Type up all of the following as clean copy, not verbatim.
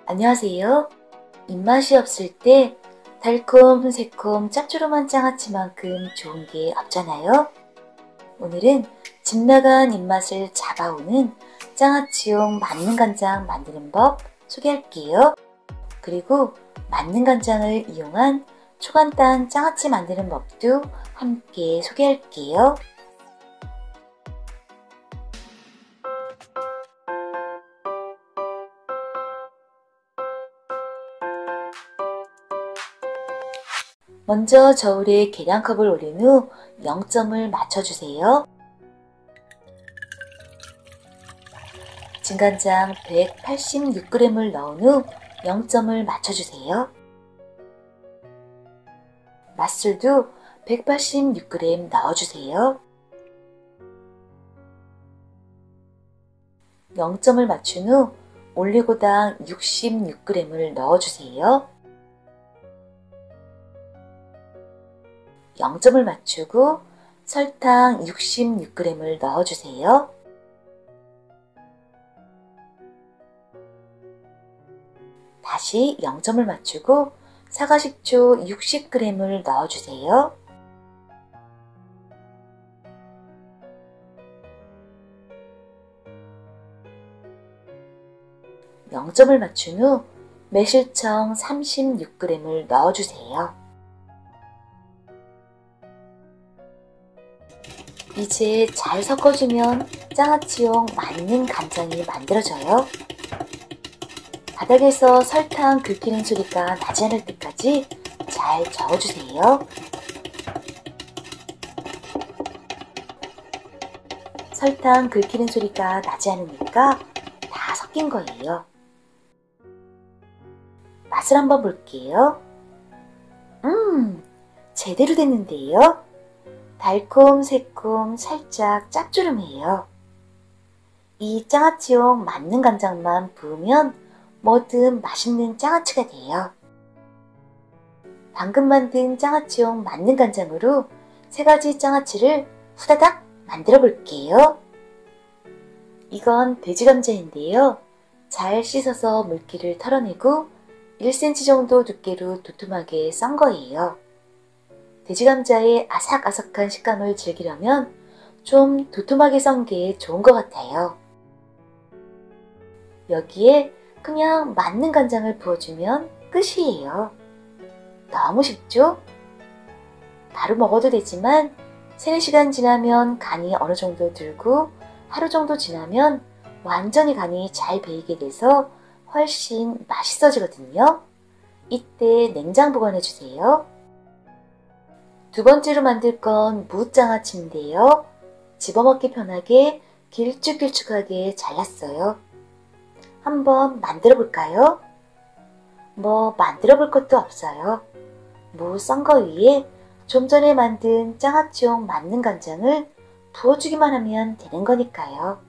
안녕하세요. 입맛이 없을 때 달콤, 새콤, 짭조름한 장아찌만큼 좋은 게 없잖아요. 오늘은 집 나간 입맛을 잡아오는 장아찌용 만능 간장 만드는 법 소개할게요. 그리고 만능 간장을 이용한 초간단 장아찌 만드는 법도 함께 소개할게요. 먼저 저울에 계량컵을 올린 후 0점을 맞춰주세요. 진간장 186g을 넣은 후 0점을 맞춰주세요. 맛술도 186g 넣어주세요. 0점을 맞춘 후 올리고당 66g을 넣어주세요. 0점을 맞추고 설탕 66g을 넣어주세요. 다시 0점을 맞추고 사과식초 60g을 넣어주세요. (0점을) 맞춘 후 매실청 36g을 넣어주세요. 이제 잘 섞어주면 장아찌용 만능 간장이 만들어져요. 바닥에서 설탕 긁히는 소리가 나지 않을 때까지 잘 저어주세요. 설탕 긁히는 소리가 나지 않으니까 다 섞인 거예요. 맛을 한번 볼게요. 제대로 됐는데요. 달콤, 새콤, 살짝 짭조름해요. 이 장아찌용 만능 간장만 부으면 뭐든 맛있는 장아찌가 돼요. 방금 만든 장아찌용 만능 간장으로 3가지 장아찌를 후다닥 만들어 볼게요. 이건 돼지감자인데요. 잘 씻어서 물기를 털어내고 1cm 정도 두께로 두툼하게 썬 거예요. 돼지감자의 아삭아삭한 식감을 즐기려면 좀 두툼하게 썬 게 좋은 것 같아요. 여기에 그냥 만능 간장을 부어주면 끝이에요. 너무 쉽죠? 바로 먹어도 되지만 3-4시간 지나면 간이 어느 정도 들고 하루 정도 지나면 완전히 간이 잘 배이게 돼서 훨씬 맛있어지거든요. 이때 냉장 보관해주세요. 두 번째로 만들 건 무장아찌인데요. 집어먹기 편하게 길쭉길쭉하게 잘랐어요. 한번 만들어 볼까요? 뭐 만들어 볼 것도 없어요. 무 썬 거 위에 좀 전에 만든 장아찌용 만능 간장을 부어주기만 하면 되는 거니까요.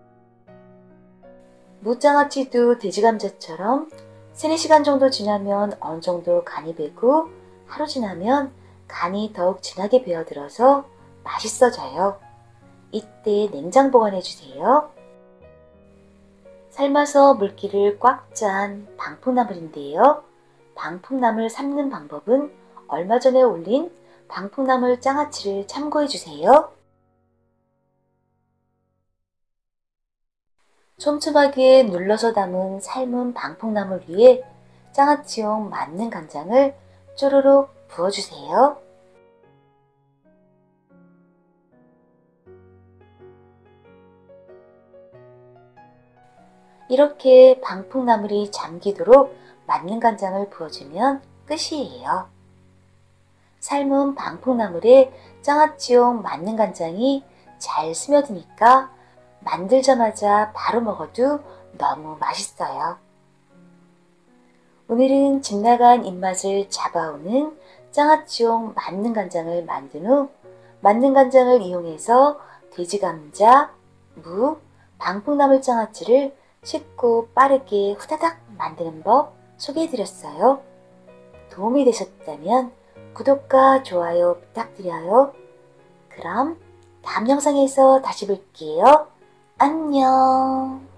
무장아찌도 돼지감자처럼 3-4시간 정도 지나면 어느 정도 간이 배고 하루 지나면 간이 더욱 진하게 배어들어서 맛있어져요. 이때 냉장 보관해주세요. 삶아서 물기를 꽉 짠 방풍나물인데요. 방풍나물 삶는 방법은 얼마 전에 올린 방풍나물 장아찌를 참고해주세요. 촘촘하게 눌러서 담은 삶은 방풍나물 위에 장아찌용 만능 간장을 쪼르륵 부어주세요. 이렇게 방풍나물이 잠기도록 만능 간장을 부어주면 끝이에요. 삶은 방풍나물에 장아찌용 만능 간장이 잘 스며드니까 만들자마자 바로 먹어도 너무 맛있어요. 오늘은 집 나간 입맛을 잡아오는 장아찌용 만능 간장을 만든 후 만능 간장을 이용해서 돼지감자, 무, 방풍나물 장아찌를 쉽고 빠르게 후다닥 만드는 법 소개해드렸어요. 도움이 되셨다면 구독과 좋아요 부탁드려요. 그럼 다음 영상에서 다시 볼게요. 안녕.